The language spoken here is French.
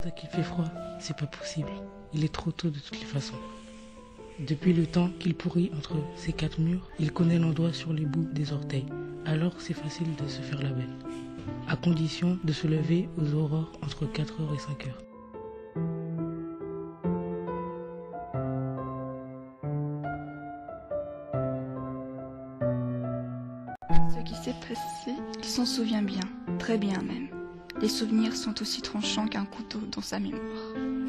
qu'il fait froid, c'est pas possible. Il est trop tôt de toutes les façons. Depuis le temps qu'il pourrit entre ces quatre murs, il connaît l'endroit sur les bouts des orteils. Alors c'est facile de se faire la belle. À condition de se lever aux aurores entre 4h et 5h. Ce qui s'est passé, il s'en souvient bien, très bien même. Les souvenirs sont aussi tranchants qu'un couteau dans sa mémoire.